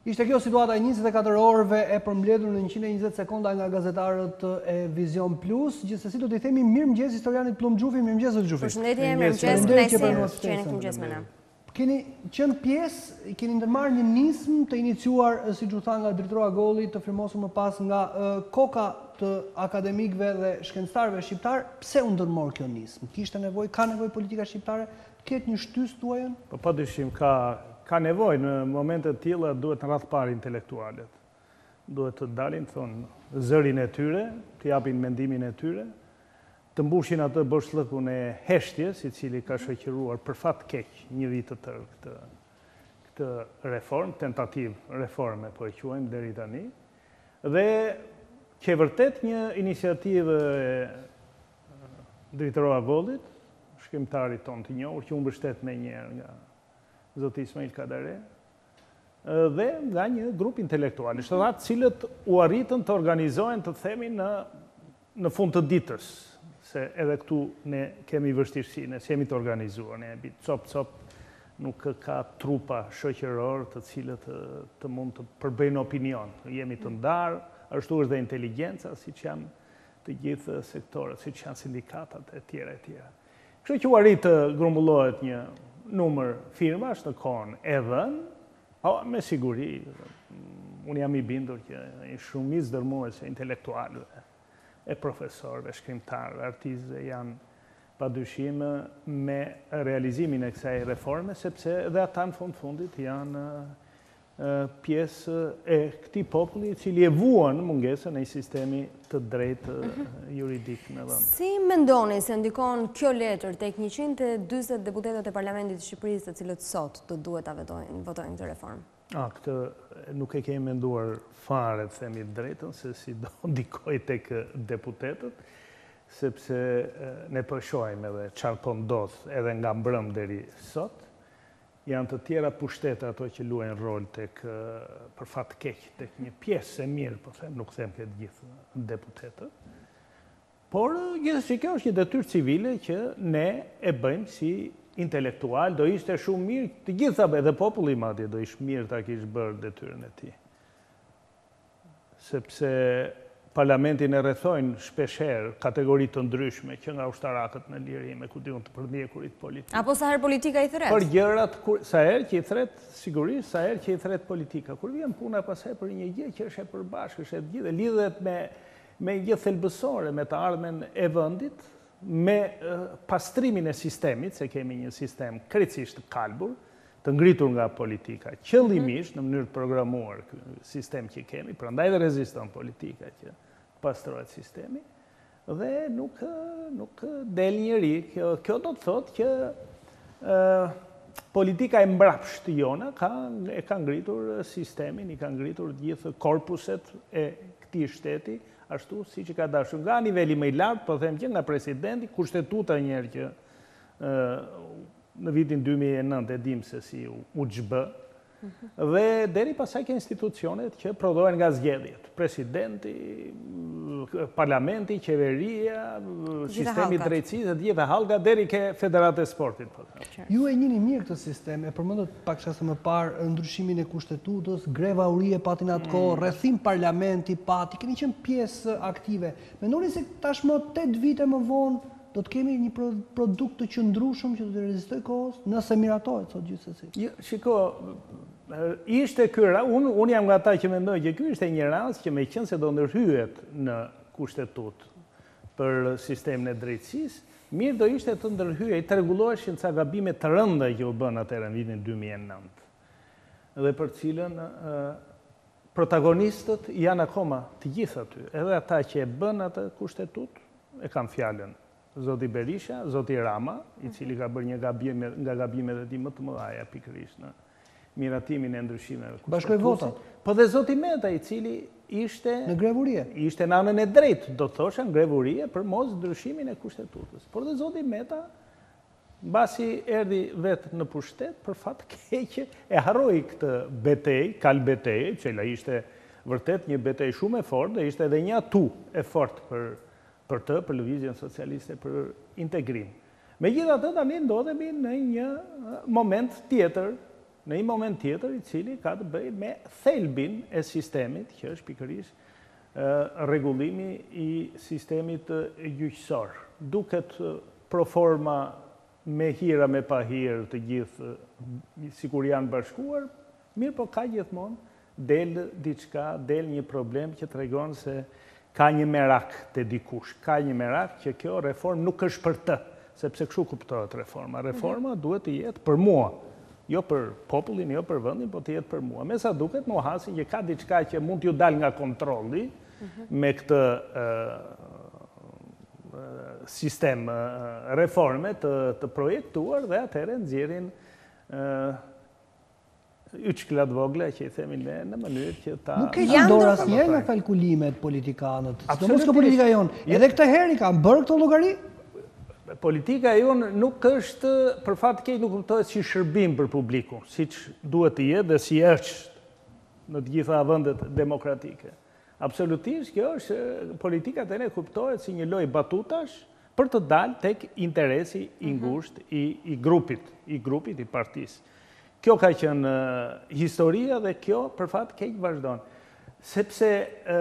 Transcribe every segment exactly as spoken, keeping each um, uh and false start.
Ishte kjo situata e njëzet e katër orëve e përmbledhur në njëqind e njëzet sekonda nga gazetarët e Vision Plus. Gjithsesi do t'i themi mirëmëngjes historianit Plum Xhufi, mirëmëngjes Xhufi. Përshëndetje, mirëmëngjes, kënaqësi që jeni këngjes me ne. Keni qenë pjesë, keni ndërmarrë një nismë të iniciuar, siç u tha nga drejtori Golli, të firmosur më pas nga koka të akademikëve dhe shkencëtarëve shqiptar. Pse u ndërmor kjo nismë? Kishte nevojë, ka nevojë politika shqiptare të ketë një shtys tuajën? Po padyshim ka Ka nevojë në momente të tilla duhet në radh parë intelektualet. Duhet të dalin, thonë, zërin e tyre, të japin mendimin e tyre, të mbushin atë boshllëkun e heshtjes, i cili ka shoqëruar për fat keq një vit të tërë këtë këtë reformë, tentativë reforme po e quajmë deri tani. Dhe që e vërtet një iniciativë e drejtorova Gollit, shkrimtarit tonë të njohur, që u mbështet më njëherë nga Zoti Ismail Kadare, dhe nga një grup intelektualisht, të cilët u arritën të organizohen, të themi, në, në fund të ditës, se edhe këtu ne kemi vështirësi, ne jemi të organizuar, ne jemi cop-cop, nuk ka trupa shoqëror të cilët të, të mund të përbëjnë opinion. Jemi të ndarë, ashtu është dhe inteligjenca, si që janë të gjithë sektorët, si që janë sindikatat e tjera e tjera. Kështu që u arritë të grumbullohet një numër firmash në kohën e dhënë, me siguri, unë jam i bindur që një shumicë dërmuese intelektualëve, e profesorëve, shkrimtarëve, artistëve janë padyshim me realizimin e kësaj reforme, sepse edhe ata në fund fundit janë pjesë e këtij populli i cili e vuan mungesën e një sistemi të drejtë juridik në vend. Si mendoni se ndikon kjo letër tek njëqind e dyzet deputetët e Parlamentit të Shqipërisë, të cilët sot do duhet ta votojnë votojnë këtë reformë? A, këtë nuk e kemi menduar fare, të themi drejtën, se si do ndikoj tek deputetët, sepse ne po shohim edhe çfarë po ndodh edhe nga mbrëm deri sot. Janë të tjera pushtete ato që luajnë rol tek për fat keq tek një pjesë e mirë, po them, nuk them këtë gjithë deputetët. Por gjithsesi kjo është një detyrë civile që ne e bëjmë si intelektual, do ishte shumë mirë, të gjitha edhe populli madje do ishte mirë ta kishte bërë detyrën e tij. Sepse Parlamentin e rrethojnë shpeshherë kategori të ndryshme që nga ushtarakët në lirime, ku diun të përmjekurit politik. Apo sa herë politika i thret? Për gjërat, sa herë që i thret, sigurisht, sa herë që i thret politika. Kur vjen puna pasaj për një gjë që është e përbashkë, është e gjithë, lidhet me, me gjë thelbësore, me të ardhmen e vendit, me uh, pastrimin e sistemit, se kemi një sistem krejtësisht të kalbur, të ngritur nga politika, qëllimisht në mënyrë të programuar sistem që kemi, prandaj dhe reziston politika që pastrohet sistemi, dhe nuk, nuk del njëri. Kjo, kjo do të thotë që uh, politika e mbrapsht jona ka, e ka ngritur sistemin, i ka ngritur gjithë korpuset e këtij shteti, ashtu si që ka dashur nga niveli më i lartë, po them që nga presidenti, kushtetuta njerë që uh, në vitin dy mijë e nëntë e dim se si u gjbë, dhe deri pasaj ke institucionet që prodhohen nga zgjedhjet. Presidenti, parlamenti, qeveria, sistemi drejtësisë, dhe gjitha hallga, deri ke federatë e sportit. Ju e njini mirë këtë sistem, e përmendët pak çaste më parë ndryshimin e kushtetutës, greva urie patin atë kohë, rrethim parlamenti pati, keni qenë pjesë aktive. Mendoni se tashmë tetë vite më vonë do të kemi një produkt të qëndrueshëm që do të rezistoj kohës, nëse miratohet sot gjithsesi. Jo, shiko, ishte ky rast, unë un jam nga ata që mendoj që ky ishte një rast që meqense do ndërhyhet në kushtetutë për sistemin e drejtësisë, mirë do ishte të ndërhyej, të rregulloheshin ca gabime të rënda që u bën atëherë në vitin dy mijë e nëntë. Dhe për cilën uh, protagonistët janë akoma të gjithë aty, edhe ata që e bën atë kushtetutë e kanë fjalën. Zoti Berisha, Zoti Rama, i cili ka bërë një gabime, nga gabimet e tij më të mëdha pikërisht në miratimin e ndryshimeve kushtetutëse. Bashkoi votat. Po dhe Zoti Meta, i cili ishte në grevurie. Ishte në anën e drejtë, do thosha në grevurie për mos ndryshimin e kushtetues. Por dhe Zoti Meta, mbasi erdhi vetë në pushtet, për fat keq e harroi këtë betejë, kal betejë, që ishte vërtet një betejë shumë e fortë, dhe ishte edhe një atu e fortë për për të, për lëvizjen socialiste, për integrim. Megjithatë, tani ndodhemi në një moment tjetër, në një moment tjetër i cili ka të bëjë me thelbin e sistemit, që është pikërisht rregullimi i sistemit gjyqësor. Duket pro forma me hira me pa hirë të gjithë, sikur janë bashkuar, mirë po ka gjithmonë del diçka, del një problem që tregon se ka një merak të dikush, ka një merak që kjo reform nuk është për të, sepse kështu kuptohet reforma. Reforma duhet të jetë për mua, jo për popullin, jo për vendin, po të jetë për mua. Me sa duket, më hasin që ka diçka që mund t'ju dal nga kontrolli me këtë sistem reforme të projektuar dhe atëherë nxjerrin yçklat vogla që i themin ne në mënyrë që ta... Nuk e që dorë asnjëherë nga kalkulimet politikanët. Sidomos kjo politika jonë. Edhe këtë herë i kanë bërë këto llogari? Politika jonë nuk është, për fat keq nuk kuptohet si shërbim për publikun, siç duhet të jetë dhe si është në të gjitha vendet demokratike. Absolutisht, kjo është, politikat e ne kuptohet si një lloj batutash për të dalë tek interesi i ngushtë i, i grupit, i grupit, i partisë. Kjo ka qenë historia dhe kjo për fat keq vazhdon. Sepse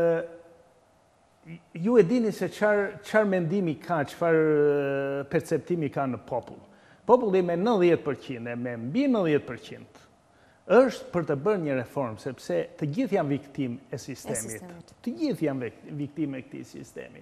ju e dini se çfarë mendimi ka, çfarë perceptimi ka në popull. Populli me nëntëdhjetë përqind e me mbi nëntëdhjetë përqind është për të bërë një reformë, sepse të gjithë janë viktim e sistemit. Të gjithë janë viktim e këtij sistemi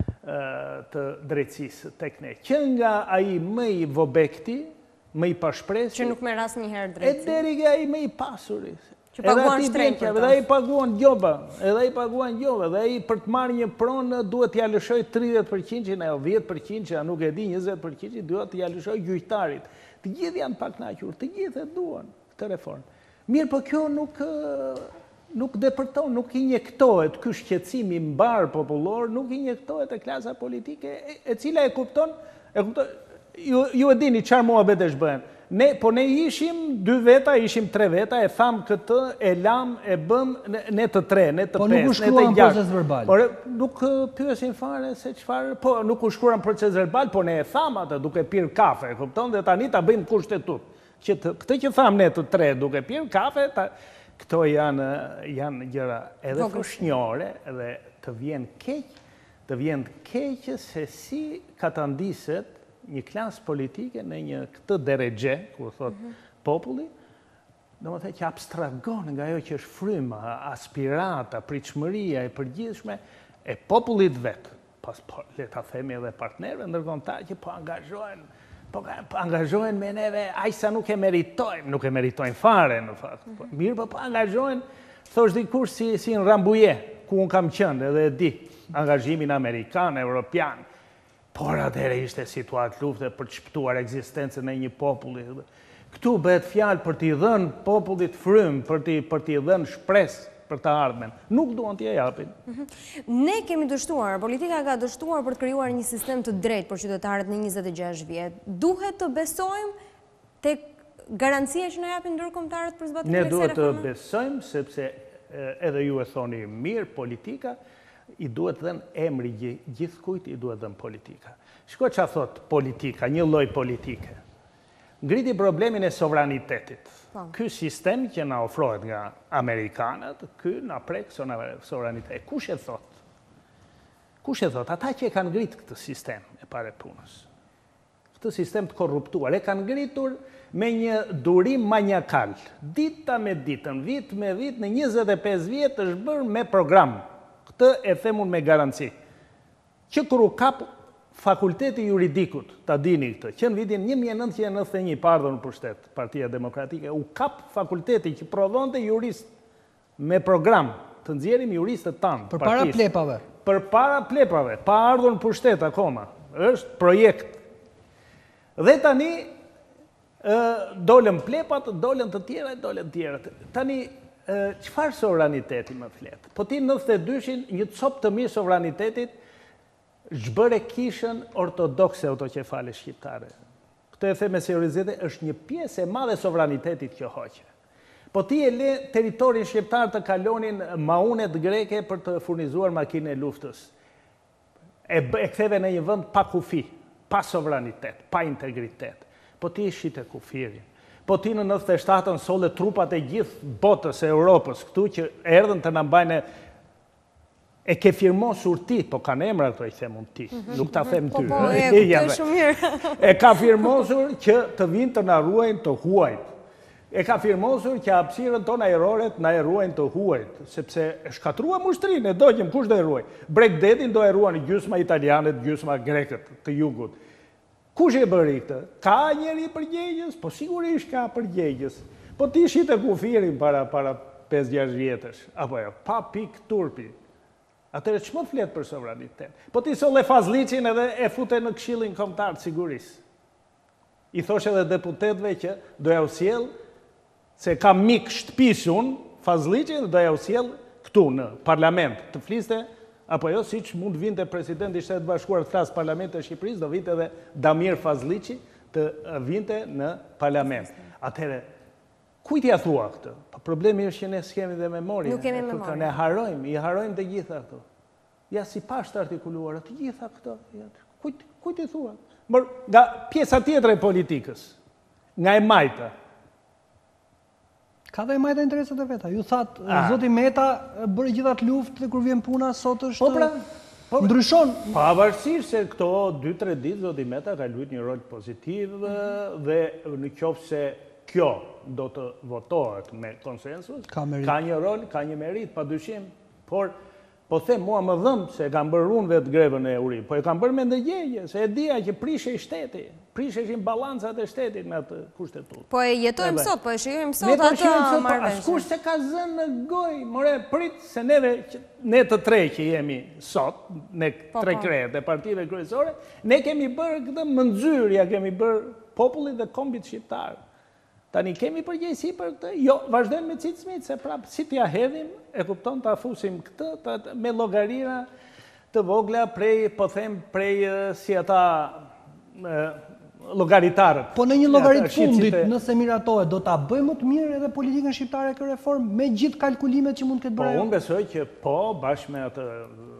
të drejtësisë tek ne. Që nga ai më i vobekti, më i pashpresur, që nuk merr asnjëherë drejtësi. E deri nga ai më i pasuri. Që paguan shtrenjtë për ta. Edhe ai paguan gjoba, edhe ai paguan gjoba, dhe ai për të marrë një pronë duhet t'ia lëshoj tridhjetë përqind apo dhjetë përqind, që nuk e di, njëzet përqind duhet t'ia lëshoj gjyqtarit. Të gjithë janë pakënaqur, të gjithë e duan këtë reformë. Mirë, po kjo nuk nuk depërton, nuk injektohet ky shqetësim i mbar popullor, nuk injektohet e klasa politike e cila e kupton, e kupton, ju, ju e dini çfarë muhabetesh bëhen. Ne, po ne ishim dy veta, ishim tre veta, e tham këtë, e lam, e bëm, ne të tre, ne të po pesë, nuk u shkruan proces verbal. Por nuk pyesin fare se çfarë, po nuk u shkruan proces verbal, po ne e tham atë duke pirë kafe, kupton, dhe tani ta bëjmë kushtetut. Që të, këtë që tham ne të tre duke pirë kafe, ta, këto janë, janë gjëra edhe fushnjore dhe të vjen keq, të vjen keq se si ka të ndiset një klasë politike në një këtë deregje, ku thot populli, do më the që abstragon nga ajo që është fryma, aspirata, pritshmëria e përgjithshme e popullit vetë. Pas, po, le ta themi edhe partnerëve ndërkombëtar që po angazhohen po angazhohen me neve, aq sa nuk e meritojmë, nuk e meritojmë fare në fakt. Mirë, po po angazhohen, thosh dikush si, si në Rambuje, ku unë kam qenë edhe e di, angazhimin amerikan, europian, por atëherë ishte situatë lufte për të shpëtuar ekzistencën e një populli. Këtu bëhet fjalë për t'i dhënë popullit frym, për t'i për t'i dhënë shpresë për të ardhmen. Nuk duan t'i japin. Ne kemi dështuar, politika ka dështuar për të krijuar një sistem të drejtë për qytetarët në njëzet e gjashtë vjet. Duhet të besojmë tek garancia që na japin ndërkombëtarët për zbatimin e kësaj reforme? Ne duhet të besojmë sepse edhe ju e thoni mirë, politika i duhet dhënë emri gjithkujt, i duhet dhënë politika. Shiko çfarë thot politika, një lloj politike. Ngriti problemin e sovranitetit. Ky sistem që na ofrohet nga amerikanët, ky na prek sovranitet. Kush e thot? Kush e thot? Ata që e kanë ngrit këtë sistem e pare punës. Këtë sistem të korruptuar. E kanë ngritur me një durim manjakal. Dita me ditën, vit me vit, në njëzet e pesë vjet është bërë me program. Këtë e themun me garanci. Që kur u kap Fakulteti Juridikut, ta dini këtë, që në vitin një mijë e nëntëqind e nëntëdhjetë e një pardon në pushtet, Partia Demokratike, u kap fakulteti që prodhonte jurist me program të nxjerrim juristët tanë. Për para plepave. Për para plepave, pa ardhur në pushtet akoma. Është projekt. Dhe tani dolën plepat, dolën të tjera, dolën të tjera. Tani, çfarë sovraniteti më flet? Po ti nëntëdhjetë e dyshin një copë të mirë sovranitetit zhbëre kishën ortodokse autokefale shqiptare. Këtë e the me seriozite, është një pjesë e madhe sovranitetit që hoqe. Po ti e le teritorin shqiptar të kalonin maunet greke për të furnizuar makine e luftës. E, e ktheve në një vend pa kufi, pa sovranitet, pa integritet. Po ti e shite kufirin. po ti në nëntëdhjetë e shtatën solle trupat e gjithë botës e Europës, këtu që erdhën të na mbajnë e ke firmosur ti, po kanë emra këto i them unë ti, nuk ta them ty. Po, e kuptoj shumë mirë. E ka firmosur që të vinë të na ruajnë të huajt. E ka firmosur që hapësirën tonë ajrore na e ruajnë të huajt, sepse e shkatrua mushtrinë, e dogjëm, kush do e ruaj? Bregdetin do e ruajnë gjysma italianët, gjysma grekët të jugut. Kush e bëri këtë? Ka njeri përgjegjës? Po sigurisht ka përgjegjës. Po ti shite kufirin para para pesë gjashtë vjetësh, apo jo, pa pik turpi. Atëre ç'më flet për sovranitet? Po ti solle Fazliçin edhe e fute në Këshillin Kombëtar sigurisht. I thosh edhe deputetëve që do ja sjell se ka mik shtëpisun Fazliçin dhe do ja sjell këtu në parlament të fliste. Apo jo, si që mund vinte presidenti i Shtetit Bashkuar të flasë Parlamentit e Shqipërisë, do vinte edhe Damir Fazliçi të vinte në parlament. Atëherë, kujt ja thua këtë? Problemi është që ne s'kemi dhe memorie. Nuk kemi memorie. Ne harrojmë, i harrojmë të gjitha këto. Ja si pas të artikuluara, të gjitha këto. Kujt, kujt i thua? Mër, nga pjesa tjetër e politikës, nga e majta, ka dhe e majta interesat e veta. Ju thatë, zoti Meta bërë gjithat luft dhe kur vjen puna, sot është po pra, po, ndryshon. Pavarësisht se këto dy tre ditë zoti Meta ka luajtur një rol pozitiv dhe në qoftë se kjo do të votohet me konsensus, ka, ka një rol, ka një merit, padyshim, por po them mua më dhëm se e kam bërë unë vetë grevën e uri, po e kam bërë me ndërgjegje, se e dija që prishej shteti, prisheshin balancat e shtetit me atë kushtetut. Po e jetojmë sot, po e shijojmë sot atë marrëveshje. Askush se ka zënë në gojë, more, prit se neve, ne të tre që jemi sot, ne tre krejt e partive kryesore, ne kemi bërë këtë mëndzyrja, kemi bërë popullit dhe kombit shqiptar. Tani kemi përgjegjësi për këtë? Jo, vazhdojmë me cicmit, se prapë si t'ja hedhim, e kupton të afusim këtë, me llogarira të vogla prej, po them, prej si ata llogaritarët. Po në një llogarit fundit, nëse miratohet, do ta bëjmë më të mirë edhe politikën shqiptare kë reformë, me gjithë kalkulimet që mund të ketë bërë? Po, unë besoj që po, bashkë me atë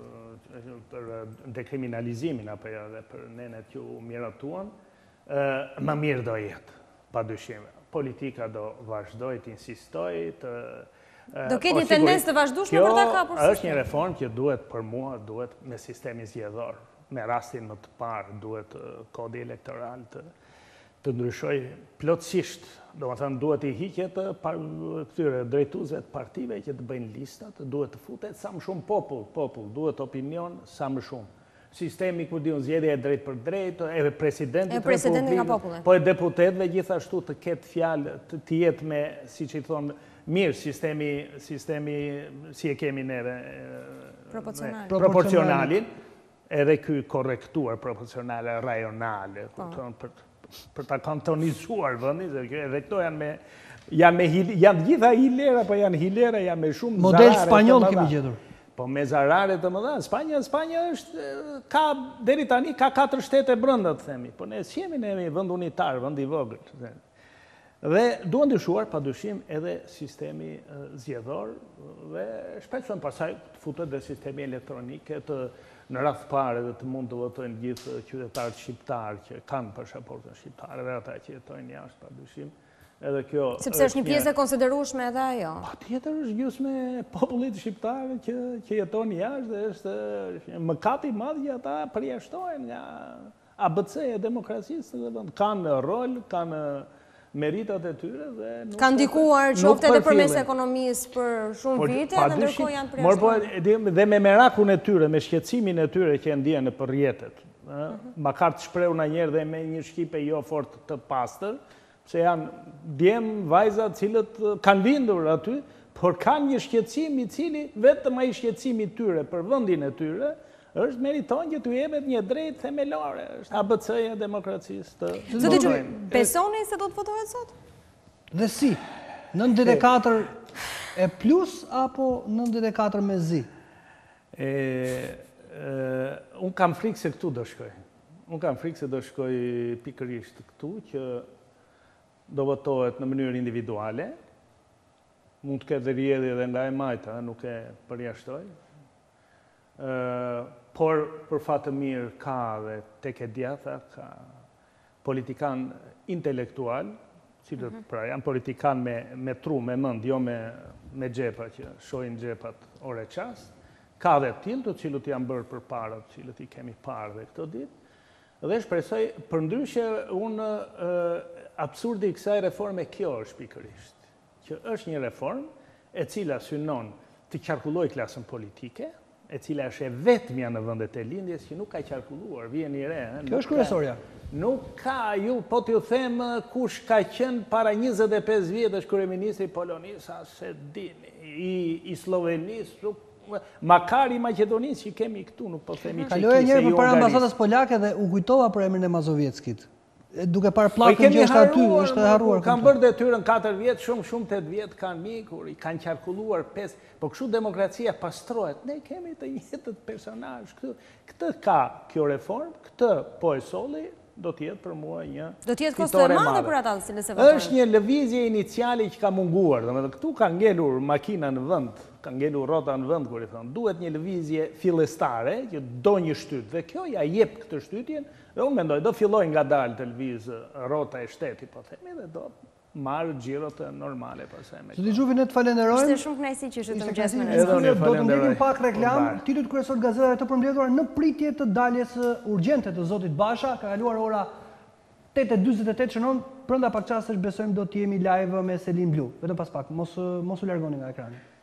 për dekriminalizimin, apo edhe për nenet që u miratuan, më mirë do jetë, padyshim. Politika do vazhdoj të insistoj të... Do ketë një tendencë të vazhdueshme për ta kapur? Kjo është një reformë që duhet për mua, duhet me sistemi zgjedhor. Me rastin më të parë, duhet kodi elektoral të, të ndryshoj plotësisht. Do më thënë, duhet i hiqet këtyre drejtuesve të partive që të bëjnë listat, duhet të futet sa më shumë popull, popull, duhet opinion sa më shumë. Sistemi ku di unë zgjedhja e drejt për drejt, e presidentit republikës, po e deputetëve gjithashtu të ketë fjalë, të jetë me, si që i thonë, mirë sistemi, sistemi si e kemi neve, proporcionalin, edhe ky korrektuar proporcionale, rajonale, për ta kantonizuar vëndin, edhe këto janë me, janë gjitha hilera, po janë hilera, janë me shumë zarare. Model spanjol kemi gjetur. Po me zarare të më dha, Spanja, Spanja është, ka, deri tani, ka katër shtete brënda, të themi. Po ne s'jemi ne vënd unitar, vënd i vogël. Dhe duan dyshuar, pa dyshim, edhe sistemi zgjedhor, dhe shpesojnë pasaj të futet dhe sistemi elektronike, të në radhë parë dhe të mund të votojnë gjithë qytetarët shqiptarë që kanë pasaportën shqiptare, dhe ata që jetojnë jashtë, pa dyshim. Sepse është një pjesë e konsiderueshme edhe ajo. Patjetër është gjysmë e popullit shqiptar që jeton jashtë dhe është mëkat i madh që ata përjashtohen nga A B C e demokracisë dhe kanë rol, kanë meritat e tyre dhe nuk kanë ndikuar qoftë edhe përmes ekonomisë për shumë vite dhe ndërkohë janë përjashtuar. Dhe me merakun e tyre, me shqetësimin e tyre që ndjen nëpër rrjetet. Makar të shprehur na njerë dhe me një shqipe jo fort të pastër, se janë djem, vajza cilët kanë lindur aty, por kanë një shqetësim i cili vetëm ai shqetësimi i tyre për vendin e tyre është meriton që t'u jepet një drejtë themelore, është A B C-ja e demokracisë të votojnë. Besoni se do të votohet sot? Dhe si? nëntëdhjetë e katër e plus apo nëntëdhjetë e katër me zi? Unë kam frikë se këtu do shkoj. Unë kam frikë se do shkoj pikërisht këtu që do votohet në mënyrë individuale, mund të ketë rrjedhje edhe nga e majta, nuk e përjashtoj, por për fat të mirë ka dhe tek e djatha, ka politikan intelektual, cilët pra janë politikan me tru, me mënd, jo me gjepa që shojnë gjepat ore qast. Ka dhe tjilë të cilët janë bërë për parët, cilët i kemi parë dhe këto ditë. Dhe shpresoj, për ndryshe, unë absurdi i kësaj reforme kjo është pikërisht. Që është një reform e cila synon të qarkulloj klasën politike, e cila është e vetmja në vëndet e lindjes që nuk ka qarkulluar, vjen i re. Kjo është kryesorja. Nuk ka ju, po t'ju them kush ka qenë para njëzet e pesë vjetë është kryeministri Polonisë, se dini, i Slovenisë, makari i Maqedonisë që kemi këtu, nuk po themi që Kaloja njerë për para ambasadës polake dhe u kujtova për emrin e Mazovjeckit. Duke parë Po plakën që është aty, është e harruar. Kanë bërë detyrën katër vjetë, shumë shumë tetë vjetë kanë mikur, i kanë qarkulluar pesë, po kështu demokracia pastrohet. Ne kemi të njëjtët personazh këtu. Këtë ka kjo reform, këtë po e solli, do t'jetë për mua një do t'jetë kosto e madhe për ata cilës e votojnë. Është një lëvizje iniciali që ka munguar, domethënë këtu ka ngelur makina në vend, ka ngelur rrota në vend, kur i thon, duhet një lëvizje fillestare që do një shtyt dhe kjo ja jep këtë shtytjen, dhe unë mendoj do filloj nga dalë të lëvizë rrota e shtetit, po themi, dhe do marrë gjirot normale pasaj me. Zoti Xhufi, ne të falenderojmë. Ishte shumë kënaqësi që ishte të mëngjes me ne. Do të ndjekim pak reklam, titujt kryesor gazetave të përmbledhura në pritje të daljes urgjente të zotit Basha. Ka kaluar ora tetë e dyzet e tetë shënon, brenda pak çastesh besojmë do të jemi live me Selin Blu. Vetëm pas pak, mos mos u largoni nga ekrani.